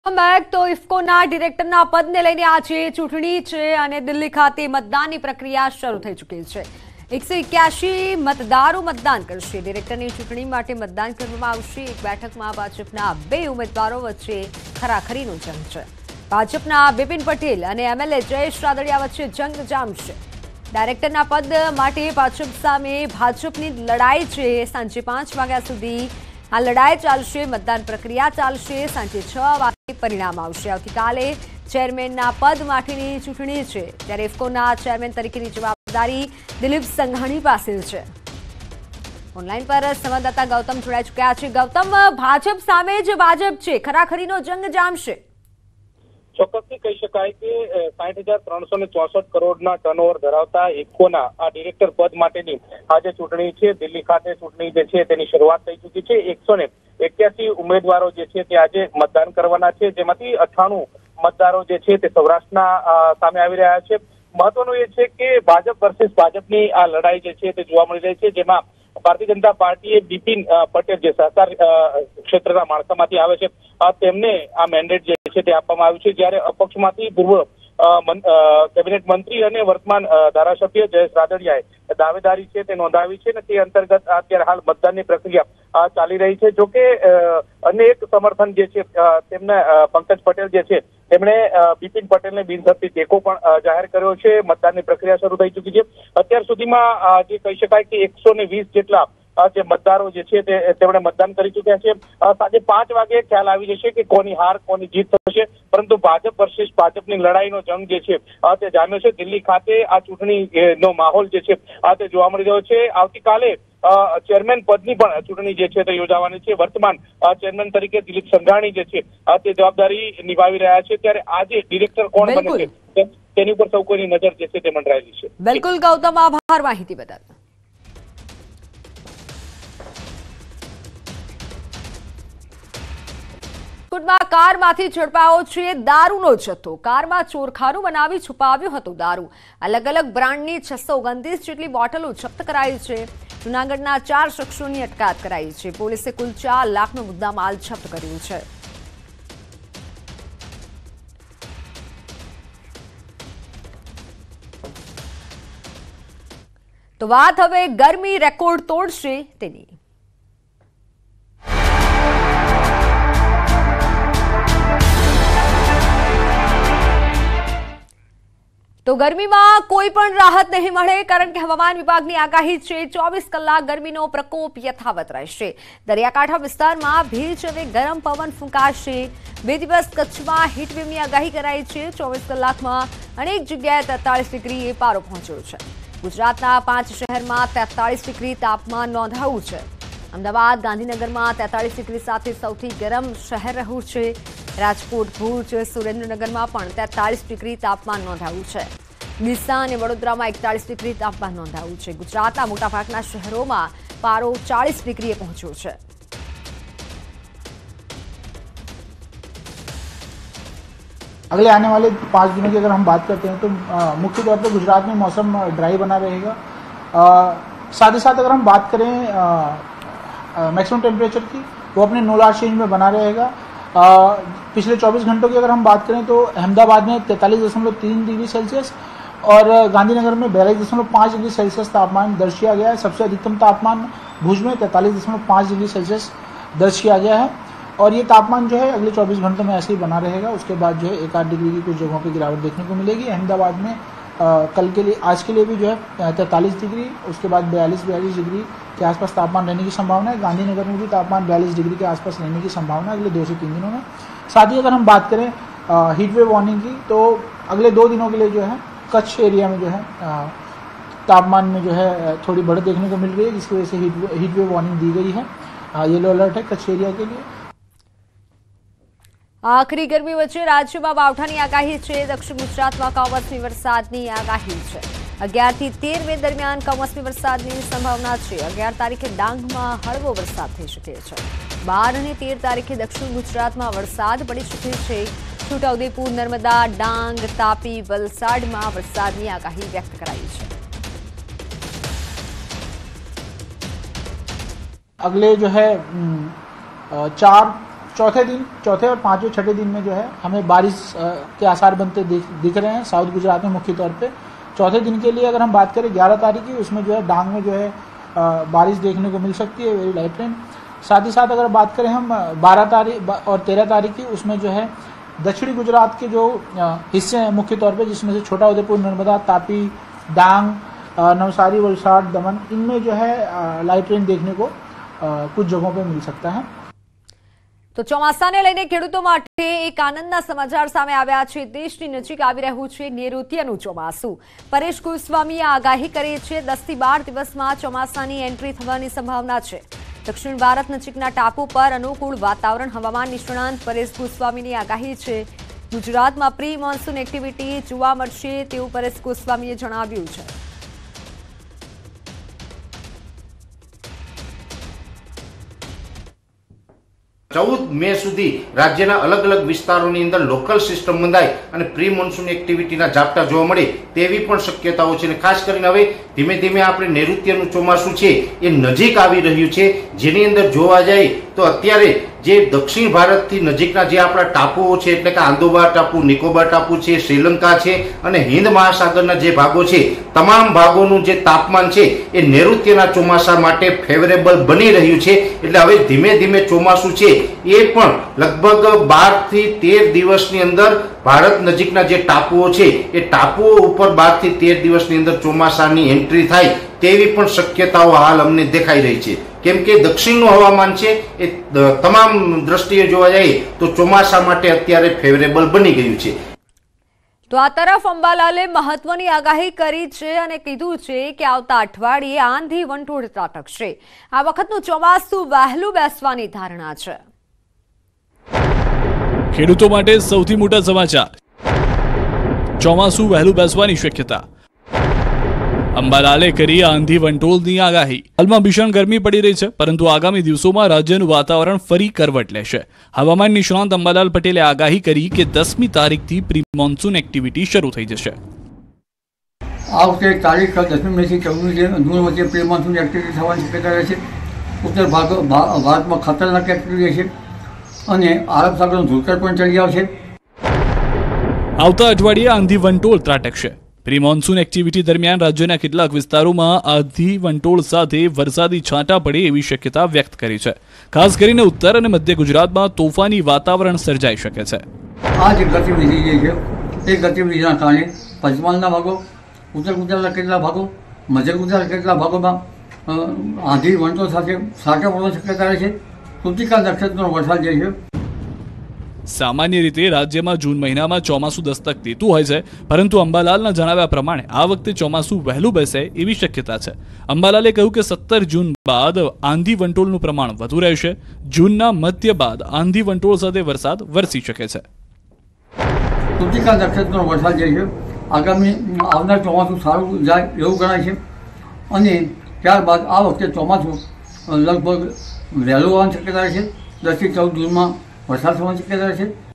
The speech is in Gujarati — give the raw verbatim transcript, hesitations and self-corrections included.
બેક તો ઇફકોના ડિરેક્ટરના પદને લઈને આજે ચૂંટણી છે અને દિલ્હી ખાતે મતદાનની પ્રક્રિયા શરૂ થઈ ચૂકી છે। એકસો એક્યાસી મતદારો મતદાન કરશે। ડિરેક્ટરની ચૂંટણી માટે મતદાન કરવામાં આવશે। એક બેઠકમાં ભાજપના બે ઉમેદવારો વચ્ચે ખરાખરીનો જંગ છે। ભાજપના બિપિન પટેલ અને એમએલએ જયેશ રાદડિયા વચ્ચે જંગ જામશે। ડાયરેક્ટરના પદ માટે ભાજપ સામે ભાજપની લડાઈ છે। સાંજે પાંચ વાગ્યા સુધી આ લડાઈ ચાલશે। મતદાન પ્રક્રિયા ચાલશે। સાંજે છ વાગે પરિણામ આવશે। આવતીકાલે ચેરમેનના પદ માટેની ચૂંટણી છે, ત્યારે ઇફકોના ચેરમેન તરીકેની જવાબદારી દિલીપ સંઘાણી પાસે છે। ઓનલાઈન પર સંવાદદાતા ગૌતમ જોડાઈ ચૂક્યા છે। ગૌતમ, ભાજપ સામે જ ભાજપ છે, ખરાખરીનો જંગ જામશે। ચોક્કસથી કહી શકાય કે સાઠ હજાર ત્રણસો ને ચોસઠ કરોડના ટર્નઓવર ધરાવતા ઇફકોના આ ડિરેક્ટર પદ માટેની આજે ચૂંટણી છે। દિલ્હી ખાતે ચૂંટણી જે છે તેની શરૂઆત થઈ ચૂકી છે। એકસો ને એક્યાસી ઉમેદવારો જે છે તે આજે મતદાન કરવાના છે, જેમાંથી અઠ્ઠાણું મતદારો જે છે તે સૌરાષ્ટ્રના સામે આવી રહ્યા છે। મહત્વનું એ છે કે ભાજપ વર્સેસ ભાજપની આ લડાઈ જે છે તે જોવા મળી રહી છે, જેમાં ભારતીય જનતા પાર્ટીએ બિપિન પટેલ જે સહકાર ક્ષેત્રના માળખામાંથી આવે છે તેમને આ મેન્ડેટ જે છે તે આપવામાં આવ્યું છે, જ્યારે અપક્ષમાંથી પૂર્વ કેબિનેટ મંત્રી અને વર્તમાન ધારાસભ્ય જયેશ રાદડિયાએ દાવેદારી છે તે નોંધાવી છે અને તે અંતર્ગત અત્યારે હાલ મતદાનની પ્રક્રિયા ચાલી રહી છે। જોકે અનેક સમર્થન જે છે તેમને પંકજ પટેલ જે છે તેમણે બિપિન પટેલને બિનશરતી ટેકો પણ જાહેર કર્યો છે। મતદાનની પ્રક્રિયા શરૂ થઈ ચૂકી છે। અત્યાર સુધીમાં જે કહી શકાય કે એકસો ને વીસ જેટલા જે મતદારો જે છે તેમણે મતદાન કરી ચૂક્યા છે। સાંજે પાંચ વાગે ખ્યાલ આવી જશે કે કોની હાર કોની જીત થશે, પરંતુ ભાજપ વર્સેસ ભાજપની લડાઈનો જંગ જે છે તે જામ્યો છે। દિલ્હી ખાતે આ ચૂંટણી નો માહોલ જે છે તે જોવા મળી રહ્યો છે। આવતીકાલે ચેરમેન પદની પણ ચૂંટણી જે છે તે યોજાવાની છે। વર્તમાન ચેરમેન તરીકે દિલીપ સંઘાણી જે છે તે જવાબદારી નિભાવી રહ્યા છે, ત્યારે આજે ડિરેક્ટર કોણ બને છે તેની ઉપર સૌ કોઈની નજર જે છે તે મંડરાયેલી છે। બિલકુલ ગૌતમ, આભાર માહિતી બદલ। રાજકોટમાં કારમાંથી ઝડપાયો છે દારૂનો જથ્થો। કારમાં ચોરખાનું બનાવી છુપાવ્યો હતો દારૂ। અલગ અલગ બ્રાન્ડની છસો ઓગણત્રીસ જેટલી બોટલો જપ્ત કરાઈ છે। જૂનાગઢના ચાર શખ્સોની અટકાયત કરાઈ છે। પોલીસે કુલ ચાર લાખનો મુદ્દામાલ જપ્ત કર્યો છે। તો વાત હવે ગરમી રેકોર્ડ તોડશે તેની। તો ગરમીમાં કોઈ પણ રાહત નહીં મળે, કારણ કે હવામાન વિભાગની આગાહી છે ચોવીસ કલાક ગરમીનો પ્રકોપ યથાવત રહેશે। દરિયાકાંઠા વિસ્તારમાં ભેજ અને ગરમ પવન ફૂંકાશે। બે દિવસ કચ્છમાં હીટવેવની આગાહી કરાઈ છે। ચોવીસ કલાકમાં અનેક જગ્યાએ તેતાળીસ ડિગ્રીએ પારો પહોંચ્યો છે। ગુજરાતના પાંચ શહેરમાં તેતાળીસ ડિગ્રી તાપમાન નોંધાયું છે। અમદાવાદ, ગાંધીનગરમાં તેતાળીસ ડિગ્રી સાથે સૌથી ગરમ શહેર રહ્યું છે। રાજકોટ, ભુજ, સુરેન્દ્રનગરમાં પણ તેતાળીસ ડિગ્રી તાપમાન નોંધાયું છે। ડીસા અને વડોદરામાં એકતાળીસ ડિગ્રી તાપમાન નોંધાયું છે। ગુજરાતના મોટાભાગના શહેરોમાં પારો ચાલીસ ડિગ્રીએ પહોંચ્યો છે। अगले आने वाले पाँच दिनों की अगर हम बात करते हैं तो मुख्य तौर पर गुजरात में मौसम ड्राई बना रहेगा। आ, साथ ही साथ अगर हम बात करें मैक्सिमम टेम्परेचर की, वो अपने नो लार्ज रेंज में बना रहेगा। आ, पिछले चौबीस घंटों की अगर हम बात करें तो अहमदाबाद में तैंतालीस दशमलव तीन डिग्री सेल्सियस और गांधीनगर में बयालीस दशमलव पाँच डिग्री सेल्सियस तापमान दर्ज किया गया है। सबसे अधिकतम तापमान भुज में तैंतालीस दशमलव पाँच डिग्री सेल्सियस दर्ज किया गया है और ये तापमान जो है अगले चौबीस घंटों में ऐसे ही बना रहेगा। उसके बाद जो है एक आध डिग्री की कुछ जगहों पर गिरावट देखने को मिलेगी। अहमदाबाद में आ, कल के लिए आज के लिए भी जो है तैंतालीस डिग्री, उसके बाद बयालीस बयालीस डिग्री के आसपास तापमान रहने की संभावना है। गांधीनगर में भी तापमान बयालीस डिग्री के आसपास रहने की संभावना है अगले दो से तीन दिनों में। साथ ही अगर हम बात करें हीट वेव वार्निंग की, तो अगले दो दिनों के लिए जो है कच्छ एरिया में जो है तापमान में जो है थोड़ी बढ़त देखने को मिल रही है, जिसकी वजह से हीट हीट वेव वार्निंग दी गई है। येलो अलर्ट है कच्छ एरिया के लिए। આખરી ગરમી વચ્ચે રાજ્યમાં માવઠાની આગાહી છે। દક્ષિણ ગુજરાતમાં કમોસમી વરસાદની આગાહી છે। અગિયાર થી તેર મે દરમિયાન કમોસમી વરસાદની સંભાવના છે। અગિયાર તારીખે ડાંગમાં હળવો વરસાદ થઈ શકે છે। બાર અને તેર તારીખે દક્ષિણ ગુજરાતમાં વરસાદ પડી શકે છે। છોટાઉદેપુર, નર્મદા, ડાંગ, તાપી, વલસાડમાં વરસાદની આગાહી વ્યક્ત કરાઈ છે। अगले जो है चार चौथे दिन चौथे और पाँचवें छठे दिन में जो है हमें बारिश के आसार बनते दिख दिख रहे हैं साउथ गुजरात में मुख्य तौर पे। चौथे दिन के लिए अगर हम बात करें ग्यारह तारीख की, उसमें जो है डांग में जो है बारिश देखने को मिल सकती है, वेरी लाइट रेन। साथ ही साथ अगर बात करें हम बारह तारीख और तेरह तारीख की, उसमें जो है दक्षिणी गुजरात के जो हिस्से हैं मुख्य तौर पे, जिसमें से छोटा उदेपुर, नर्मदा, तापी, डांग, नवसारी, वलसाड, दमन, इनमें जो है लाइट रेन देखने को कुछ जगहों पे मिल सकता है। તો ચોમાસાને લઈને ખેડૂતો માટે એક આનંદના સમાચાર સામે આવ્યા છે। દેશની નજીક આવી રહ્યું છે નૈઋત્યનું ચોમાસું। પરેશ ગોસ્વામીએ આગાહી કરી છે દસ થી બાર દિવસમાં ચોમાસાની એન્ટ્રી થવાની સંભાવના છે। દક્ષિણ ભારત નજીકના ટાપુ પર અનુકૂળ વાતાવરણ હવામાન નિષ્ણાંત પરેશ ગોસ્વામીની આગાહી છે। ગુજરાતમાં પ્રી મોન્સૂન એક્ટિવિટી જોવા મળશે તેવું પરેશ ગોસ્વામીએ જણાવ્યું છે। ચૌદ મે સુધી રાજ્યના અલગ અલગ વિસ્તારોની અંદર લોકલ સિસ્ટમ બંધાય અને પ્રી મોન્સૂન એક્ટિવિટીના ઝાપટા જોવા મળે તેવી પણ શક્યતાઓ છે। ખાસ કરીને હવે ધીમે ધીમે આપણે નૈઋત્યનું ચોમાસું છે એ નજીક આવી રહ્યું છે, જેની અંદર જોવા જાય તો અત્યારે જે દક્ષિણ ભારતથી નજીકના જે આપણા ટાપુઓ છે એટલે કે આંદોબાર ટાપુ, નિકોબાર ટાપુ છે, શ્રીલંકા છે અને હિન્દ મહાસાગરના જે ભાગો છે તમામ ભાગોનું જે તાપમાન છે એ નૈઋત્યના ચોમાસા માટે ફેવરેબલ બની રહ્યું છે। એટલે હવે ધીમે ધીમે ચોમાસું છે એ પણ લગભગ બાર થી તેર દિવસની અંદર ભારત નજીકના જે ટાપુઓ છે એ ટાપુઓ ઉપર બાર થી તેર દિવસની અંદર ચોમાસાની એન્ટ્રી થાય તેવી પણ શક્યતાઓ હાલ અમને દેખાઈ રહી છે। કેમ કે દક્ષિણનું હવામાન છે એ તમામ દ્રષ્ટિએ જોવા જાય તો ચોમાસા માટે અત્યારે ફેવરેબલ બની ગયું છે। તો આ તરફ અંબાલાલે મહત્વની આગાહી કરી છે અને કીધું છે કે આવતા અઠવાડિયે આંધી વંટોળ ત્રાટકશે। આ વખતનું ચોમાસું વહેલું બેસવાની ધારણા છે। ખેડૂતો માટે સૌથી મોટા સમાચાર, ચોમાસું વહેલું બેસવાની શક્યતા। અંબાલાલે કરી આંધી વંટોળની આગાહી। હાલમાં ભીષણ ગરમી પડી રહી છે, પરંતુ આગામી દિવસોમાં રાજ્યનું વાતાવરણ ફરી કરવટ લેશે। હવામાન નિષ્ણાંત અંબાલાલ પટેલે આગાહી કરી કે દસમી તારીખથી પ્રી મોન્સૂન એક્ટિવિટી શરૂ થઈ જશે। આ વખતે તારીખ દસમી મે થી ચૌદમી જૂન વચ્ચે પ્રી મોન્સૂન એક્ટિવિટી થવાની શક્યતા રહેશે। ઉત્તર ભાગ ભારતમાં ખતરનાક એક્ટિવિટી રહેશે અને અરબ સાગરનું ધૂળકર પણ ચડી આવશે। આવતા અઠવાડિયે આંધી વંટોળ ત્રાટકશે। પ્રી મોન્સૂન એક્ટિવિટી દરમિયાન રાજ્યના કેટલાક વિસ્તારોમાં આંધી વંટોળ સાથે વરસાદી છાંટા પડે એવી શક્યતા વ્યક્ત કરી છે। ખાસ કરીને ઉત્તર અને મધ્ય ગુજરાતમાં તોફાની વાતાવરણ સર્જાઈ શકે છે। આ જે ગતિવિધિ જે છે એ ગતિવિધિના કારણે પંચમહાલના ભાગો, ઉત્તર ગુજરાતના કેટલા ભાગો, મધ્ય ગુજરાતના કેટલા ભાગોમાં આંધી વંટોળ સાથે છાંટા પડવાની શક્યતા રહે છે। કૃતિકા નક્ષત્રનો વરસાદ જે છે સામાન્ય રીતે રાજ્યમાં જૂન મહિનામાં ચોમાસું દસ્તક દેતું હોય છે, પરંતુ અંબાલાલના જણાવ્યા પ્રમાણે આ વખતે ચોમાસું વહેલું બેસે એવી શક્યતા છે। અંબાલાલે કહ્યું કે સત્તર જૂન બાદ આંધી વંટોળનું પ્રમાણ વધુ રહેશે। જૂનના મધ્ય બાદ આંધી વંટોળ સાથે વરસાદ વરસી શકે છે। કૃતિકા નક્ષત્રનો વરસાદ જે છે આગામી આવનાર ચોમાસું સારું જાય એવું ગણાય છે અને ત્યારબાદ આ વખતે ચોમાસું લગભગ વહેલું આવવાની શક્યતા રહે છે। દસ થી ચૌદ જૂનમાં વરસાદ થવાની શક્યતા રહે છે।